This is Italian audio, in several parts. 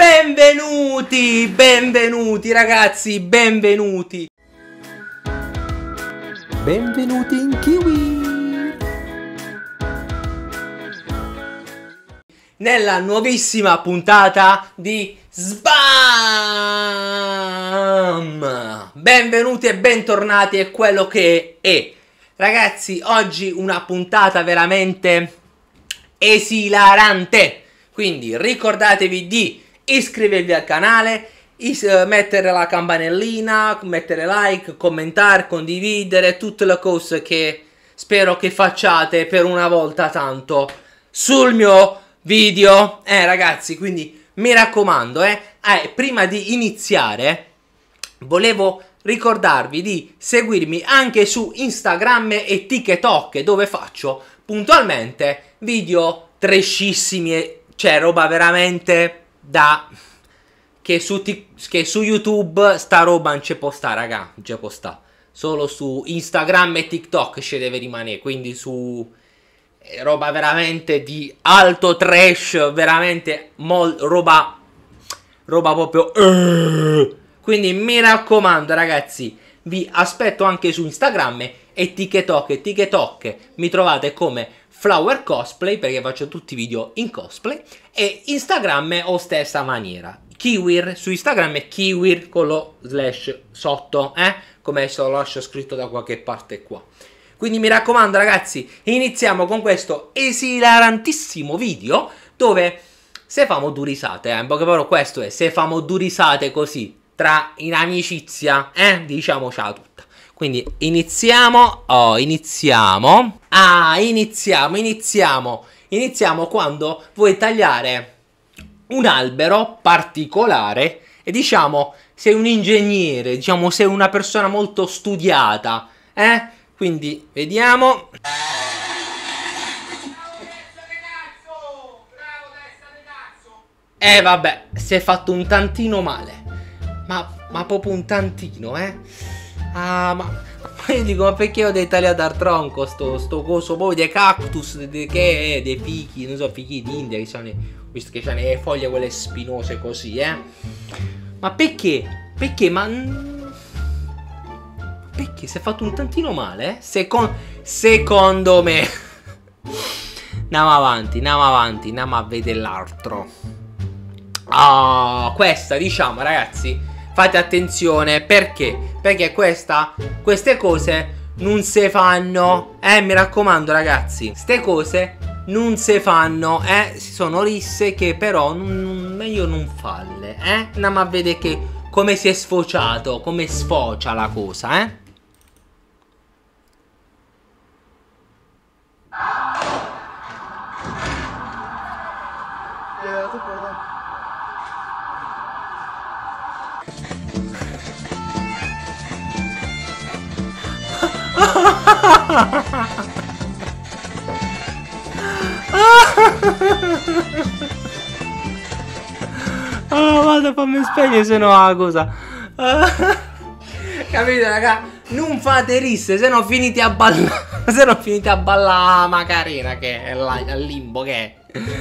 Benvenuti, benvenuti ragazzi, benvenuti. Benvenuti in Kiwi. Nella nuovissima puntata di Sbam. Benvenuti e bentornati a quello che è. Ragazzi, oggi una puntata veramente esilarante. Quindi ricordatevi di iscrivervi al canale, mettere la campanellina, mettere like, commentare, condividere, tutte le cose che spero che facciate per una volta tanto sul mio video. Ragazzi, quindi mi raccomando, prima di iniziare volevo ricordarvi di seguirmi anche su Instagram e TikTok, dove faccio puntualmente video trashissimi. C'è roba veramente da... che su YouTube sta roba non ci può sta, raga. Non ci può sta. Solo su Instagram e TikTok ci deve rimanere. Quindi su... roba veramente di alto trash. Veramente roba proprio... Quindi mi raccomando, ragazzi, vi aspetto anche su Instagram e TikTok mi trovate come Flower Cosplay, perché faccio tutti i video in cosplay, e Instagram o stessa maniera. Kiwir su Instagram è Kiwir con lo slash sotto, come se lo lascio scritto da qualche parte qua. Quindi mi raccomando, ragazzi, iniziamo con questo esilarantissimo video dove se famo due risate, in poche parole questo è, se famo due risate così tra in amicizia, diciamo ciao tutta. Quindi iniziamo, iniziamo quando vuoi tagliare un albero particolare e diciamo sei un ingegnere, diciamo sei una persona molto studiata, quindi vediamo. Vabbè, si è fatto un tantino male, ma proprio un tantino, ma io dico, ma perché ho tagliato al tronco sto coso poi dei cactus, dei fichi, non so, fichi d'India che sono, visto che hanno le foglie quelle spinose così, ma perché? Perché? Perché si è fatto un tantino male, secondo me. Andiamo avanti, andiamo a vedere l'altro. Questa, diciamo, ragazzi, fate attenzione, perché? Perché queste cose non si fanno, mi raccomando, ragazzi, queste cose non si fanno, sono risse che però meglio non farle, andiamo a vedere come si è sfociato, come sfocia la cosa, vado, fammi spegnere se no la cosa. Capite, raga? Non fate risse, se no finite a ballare. Se no finite a ballare Macarena, che è là al limbo, che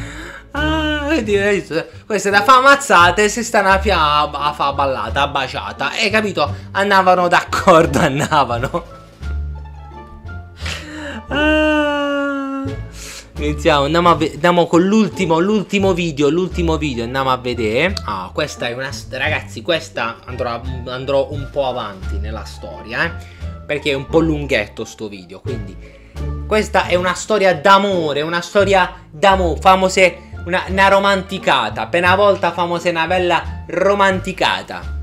è. Queste da fa ammazzate, se stanno a fa ballata, baciata. Capito? Andavano d'accordo, andavano. Iniziamo, andiamo con l'ultimo video, andiamo a vedere. Questa è una, ragazzi, questa andrò un po' avanti nella storia, perché è un po' lunghetto sto video, quindi questa è una storia d'amore, famose una romanticata, per una volta famose una bella romanticata.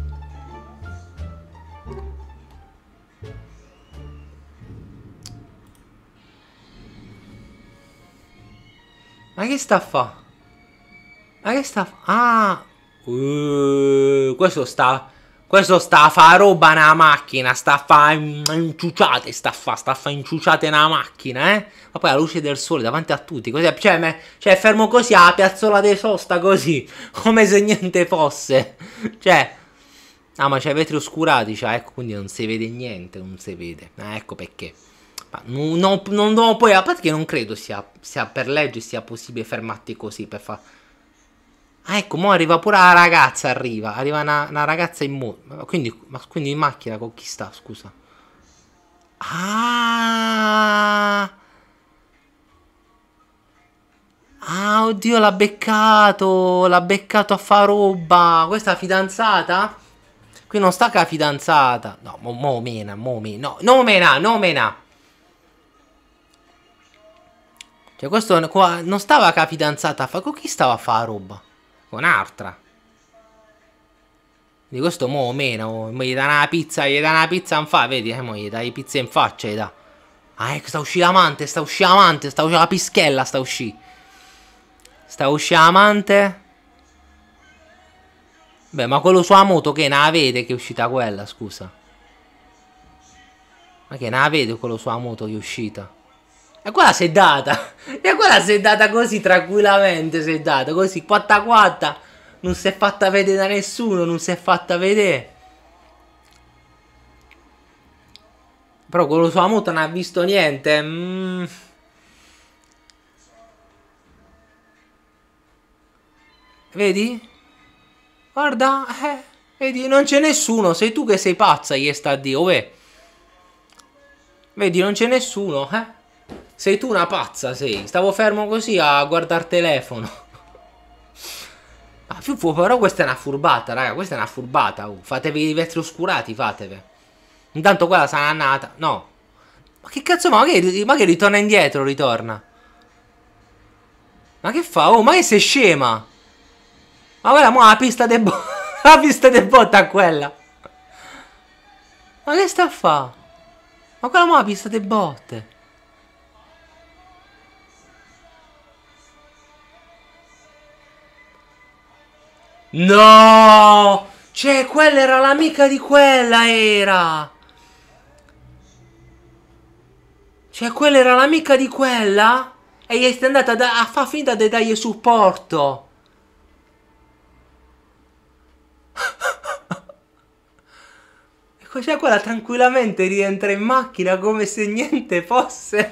Ma che sta a fa? Ma che sta a fa? Questo sta a fa roba nella macchina. Sta a fa inciuciate. Sta a fa inciuciate nella macchina, Ma poi la luce del sole davanti a tutti. Così, cioè fermo così alla piazzola di sosta, così. Come se niente fosse. Cioè. Ma c'è i vetri oscurati, ecco, quindi non si vede niente, non si vede. Ecco perché. Non poi, a parte che non credo sia per legge sia possibile fermarti così per fare. Ah, ecco, mo arriva pure la ragazza, arriva una ragazza in moto. Quindi in macchina con chi sta, scusa? Ah! Ah, oddio, l'ha beccato a fa roba. Questa fidanzata? Qui non sta con la fidanzata. No, mo mena, no, no mena, no mena. Cioè, questo qua non stava con la fidanzata, con chi stava a fare roba? Con un'altra. Di questo mo mena, gli dà una pizza, in fa, vedi, mo gli dai pizza in faccia, gli dà. Ah, ecco, sta uscendo l'amante, sta uscendo la pischella, sta uscendo. Sta uscendo l'amante. Beh, ma quello sulla moto che ne la vede che è uscita quella, scusa. Ma che ne la vede quello sulla moto che è uscita? E quella si è data. E quella si è data così tranquillamente, si è data così, quatta quatta. Non si è fatta vedere da nessuno, non si è fatta vedere. Però quello sulla moto non ha visto niente. Vedi? Guarda, vedi, non c'è nessuno, sei tu che sei pazza, gli sta a dire, ov'è? Vedi, non c'è nessuno, Sei tu una pazza, sei. Stavo fermo così a guardare il telefono. Ah, però questa è una furbata, raga, questa è una furbata. Fatevi i vetri oscurati, fatevi. Intanto quella sarà nata. No. Ma che cazzo, ma che ritorna indietro, ritorna? Ma che fa? Oh, ma che sei scema? Ma quella mo' la pista de la pista de botta quella. Ma che sta a fa? Ma quella mo' la pista de botte. No! Cioè, quella era l'amica di quella, era! Cioè, quella era l'amica di quella? E gli è andata a far finta di dargli supporto. Cioè, quella tranquillamente rientra in macchina come se niente fosse.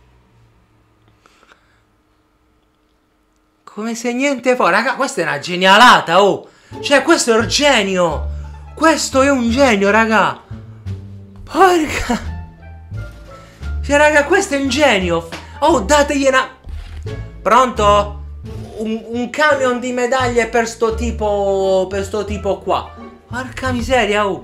Come se niente fosse. Raga, questa è una genialata, oh! Cioè, questo è un genio! Questo è un genio, raga! Porca! Cioè, raga, questo è un genio! Oh, dategli una... Pronto? Un camion di medaglie per sto tipo... Per sto tipo qua. Porca miseria, oh!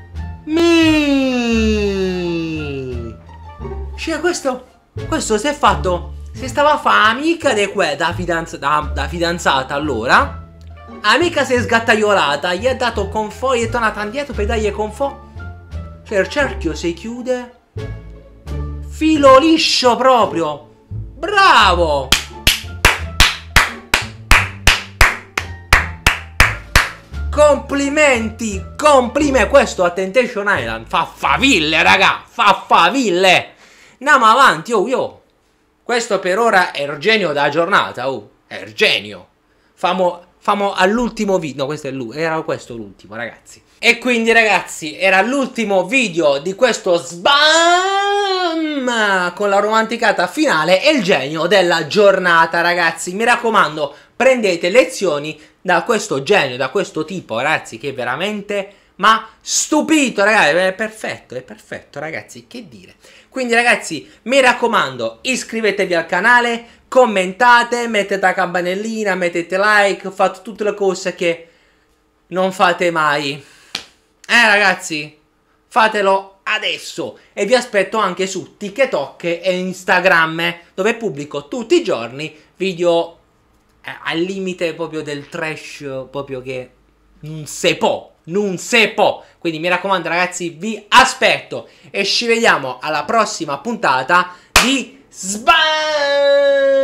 Cioè, questo si è fatto... Si stava a fare amica di da fidanzata, allora. Amica si è sgattaiolata, gli ha dato confo, gli è tornata indietro per dargli confo. Cioè, il cerchio si chiude. Filo liscio proprio. Bravo! Complimenti, complimenti. Questo a Temptation Island fa faville, raga, fa faville. Andiamo avanti, oh, io. Questo per ora è il genio della giornata, oh, è il genio. Famo all'ultimo video, no, questo è era questo l'ultimo, ragazzi. E quindi, ragazzi, era l'ultimo video di questo sbam con la romanticata finale e il genio della giornata, ragazzi. Mi raccomando, prendete lezioni da questo genio, da questo tipo, ragazzi, che veramente... Ma stupito, ragazzi, è perfetto, ragazzi, che dire. Quindi, ragazzi, mi raccomando, iscrivetevi al canale, commentate, mettete la campanellina, mettete like, fate tutte le cose che non fate mai. Ragazzi, fatelo adesso. E vi aspetto anche su TikTok e Instagram, dove pubblico tutti i giorni video al limite proprio del trash, proprio che non se può. Non se può. Quindi mi raccomando, ragazzi, vi aspetto e ci vediamo alla prossima puntata di Sbam!